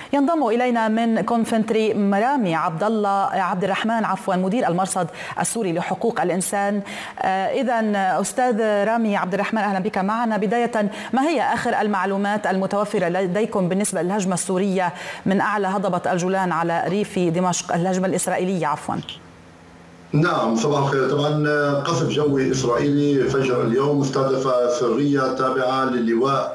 ينضم إلينا من كونفنتري رامي عبد الرحمن مدير المرصد السوري لحقوق الإنسان. إذا أستاذ رامي عبد الرحمن، أهلا بك معنا. بداية، ما هي آخر المعلومات المتوفرة لديكم بالنسبة للهجمة السورية من أعلى هضبة الجولان على ريف دمشق، الهجمة الإسرائيلية عفوا؟ نعم، صباح الخير. طبعا قصف جوي إسرائيلي فجر اليوم استهدف سرية تابعة للواء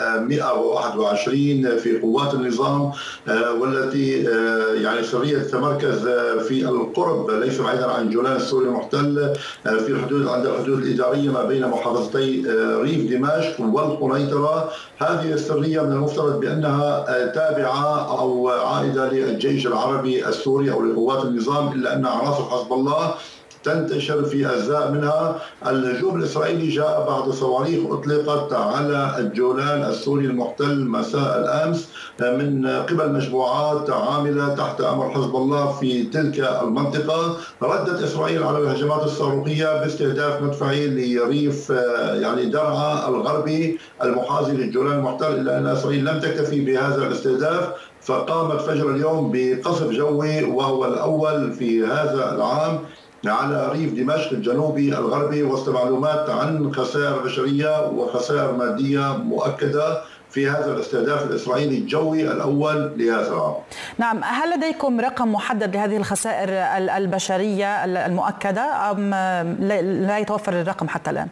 121 في قوات النظام، والتي يعني سرية تتمركز في القرب ليس بعيدا عن جولان السوري المحتل، في الحدود عند الحدود الإدارية ما بين محافظتي ريف دمشق والقنيطرة. هذه السرية من المفترض بأنها تابعة أو عائدة للجيش العربي السوري أو لقوات النظام، إلا أن عناصر حزب الله تنتشر في أجزاء منها. الهجوم الإسرائيلي جاء بعد صواريخ أطلقت على الجولان السوري المحتل مساء الأمس من قبل مجموعات عاملة تحت أمر حزب الله في تلك المنطقة. ردت إسرائيل على الهجمات الصاروخية باستهداف مدفعي لريف يعني درعا الغربي المحاذي للجولان المحتل، إلا أن إسرائيل لم تكتفي بهذا الاستهداف، فقامت فجر اليوم بقصف جوي وهو الأول في هذا العام على ريف دمشق الجنوبي الغربي، وسط معلومات عن خسائر بشرية وخسائر مادية مؤكدة في هذا الاستهداف الإسرائيلي الجوي الأول لهذا العام. نعم، هل لديكم رقم محدد لهذه الخسائر البشرية المؤكدة أم لا يتوفر الرقم حتى الآن؟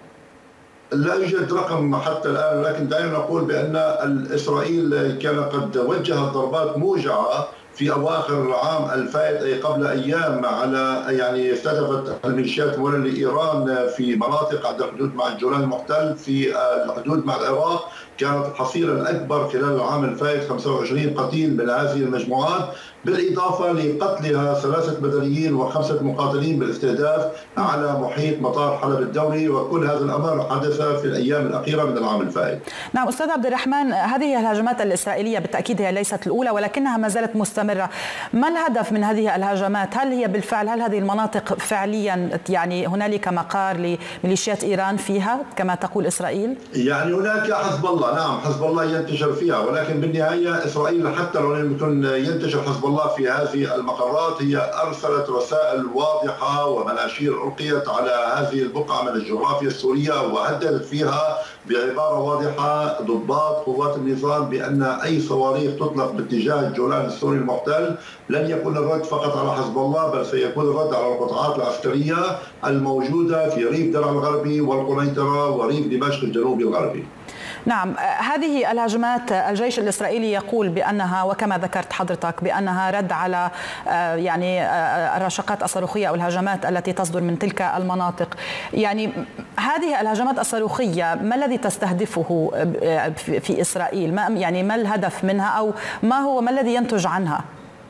لا يوجد رقم حتى الآن، لكن دعينا نقول بأن إسرائيل كان قد وجهت ضربات موجعة في أواخر العام الفائت، أي قبل أيام، على يعني استهدفت الميليشيات المولية لإيران في مناطق عند الحدود مع الجولان المحتل في الحدود مع العراق. كانت الحصيلة الأكبر خلال العام الفائت 25 قتيل من هذه المجموعات، بالإضافة لقتلها 3 مدنيين و5 مقاتلين بالاستهداف على محيط مطار حلب الدولي، وكل هذا الأمر حدث في الأيام الأخيرة من العام الفائت. نعم أستاذ عبد الرحمن، هذه الهجمات الإسرائيلية بالتأكيد هي ليست الأولى ولكنها ما زالت مستمرة. ما الهدف من هذه الهجمات؟ هل هي بالفعل، هل هذه المناطق فعليا يعني هنالك مقار لميليشيات إيران فيها كما تقول إسرائيل؟ يعني هناك حزب الله، نعم حزب الله ينتشر فيها، ولكن بالنهاية إسرائيل حتى لو لم يكن ينتشر حزب الله في هذه المقرات، هي أرسلت رسائل واضحة ومناشير ألقيت على هذه البقعة من الجغرافيا السورية، وهددت فيها بعبارة واضحة ضباط قوات النظام بأن أي صواريخ تطلق باتجاه الجولان السوري المحتل لن يكون الرد فقط على حزب الله، بل سيكون الرد على القطاعات العسكرية الموجودة في ريف درعا الغربي والقنيطرة وريف دمشق الجنوبي الغربي. نعم، هذه الهجمات الجيش الإسرائيلي يقول بأنها، وكما ذكرت حضرتك، بأنها رد على يعني الرشقات الصاروخية أو الهجمات التي تصدر من تلك المناطق. يعني هذه الهجمات الصاروخية ما الذي تستهدفه في إسرائيل؟ ما الهدف منها، أو ما الذي ينتج عنها؟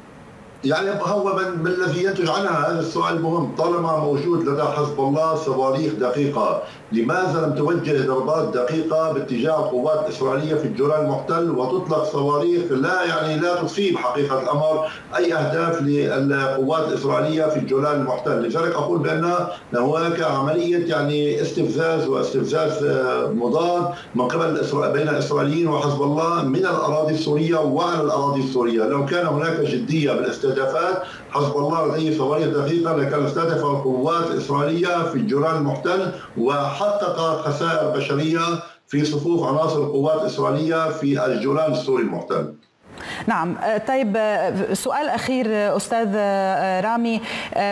يعني هو من الذي ينتج عنها؟ هذا السؤال مهم. طالما موجود لدى حزب الله صواريخ دقيقة، لماذا لم توجه ضربات دقيقة باتجاه القوات الإسرائيلية في الجولان المحتل وتطلق صواريخ لا تصيب حقيقة الأمر أي أهداف للقوات الإسرائيلية في الجولان المحتل؟ لذلك أقول بأن هناك عملية يعني استفزاز مضاد من قبل بين الإسرائيليين وحزب الله من الأراضي السورية وعلى الأراضي السورية. لو كان هناك جدية بالاستهدافات، حزب الله لديه صواريخ دقيقة لكان استهدف القوات الإسرائيلية في الجولان المحتل وحقق خسائر بشرية في صفوف عناصر القوات الإسرائيلية في الجولان السوري المحتل. نعم، طيب سؤال أخير أستاذ رامي،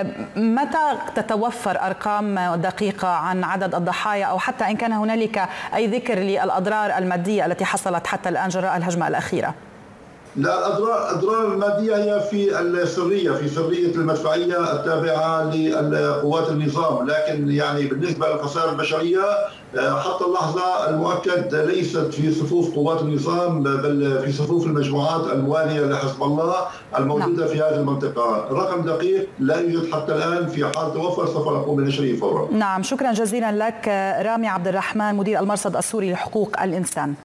متى تتوفر أرقام دقيقة عن عدد الضحايا أو حتى إن كان هنالك أي ذكر للأضرار المادية التي حصلت حتى الآن جراء الهجمة الأخيرة؟ لا، الأضرار المادية هي في سرية المدفعية التابعة لقوات النظام، لكن يعني بالنسبة للخسائر البشرية حتى اللحظة المؤكد ليست في صفوف قوات النظام، بل في صفوف المجموعات الموالية لحزب الله الموجودة في هذه المنطقة. رقم دقيق لا يوجد حتى الآن، في حال توفر سوف نقوم بنشره فورا. نعم، شكرا جزيلا لك رامي عبد الرحمن، مدير المرصد السوري لحقوق الإنسان.